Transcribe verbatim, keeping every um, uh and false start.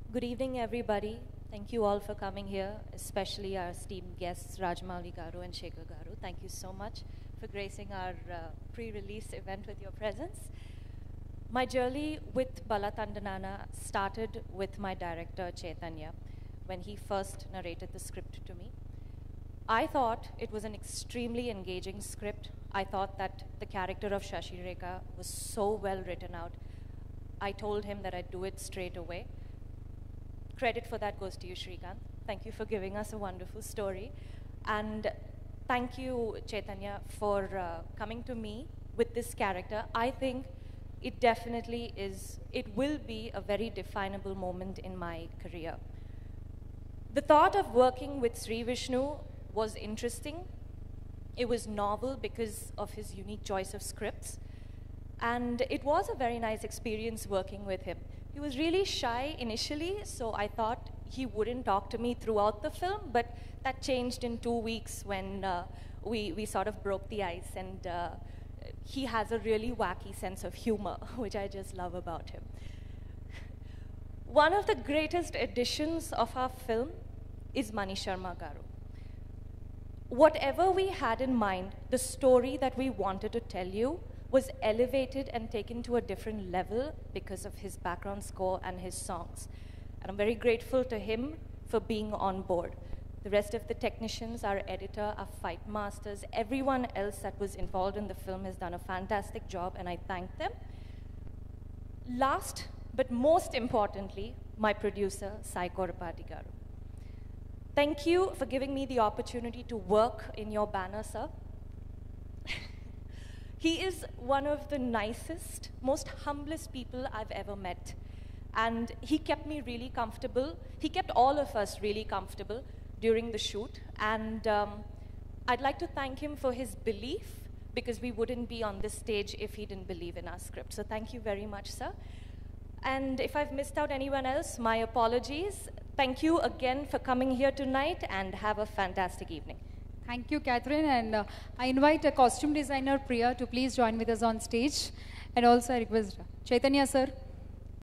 Good evening, everybody. Thank you all for coming here, especially our esteemed guests, Rajamouli Garu and Shekhar Garu. Thank you so much for gracing our uh, pre-release event with your presence. My journey with Bala Tandanana started with my director, Chaitanya, when he first narrated the script to me. I thought it was an extremely engaging script. I thought that the character of Shashi Rekha was so well written out. I told him that I'd do it straight away. Credit for that goes to you, Srikanth. Thank you for giving us a wonderful story. And thank you, Chaitanya, for uh, coming to me with this character. I think it definitely is, it will be a very definable moment in my career. The thought of working with Sri Vishnu was interesting. It was novel because of his unique choice of scripts. And it was a very nice experience working with him. He was really shy initially, so I thought he wouldn't talk to me throughout the film, but that changed in two weeks when uh, we, we sort of broke the ice, and uh, he has a really wacky sense of humor, which I just love about him. One of the greatest additions of our film is Mani Sharma Garu. Whatever we had in mind, the story that we wanted to tell you was elevated and taken to a different level because of his background score and his songs. And I'm very grateful to him for being on board. The rest of the technicians, our editor, our fight masters, everyone else that was involved in the film has done a fantastic job, and I thank them. Last, but most importantly, my producer, Sai Korapati Garu. Thank you for giving me the opportunity to work in your banner, sir. He is one of the nicest, most humblest people I've ever met. And he kept me really comfortable. He kept all of us really comfortable during the shoot. And um, I'd like to thank him for his belief, because we wouldn't be on this stage if he didn't believe in our script. So thank you very much, sir. And if I've missed out anyone else, my apologies. Thank you again for coming here tonight, and have a fantastic evening. Thank you, Catherine, and uh, I invite a costume designer, Priya, to please join with us on stage. And also I request Chaitanya, sir,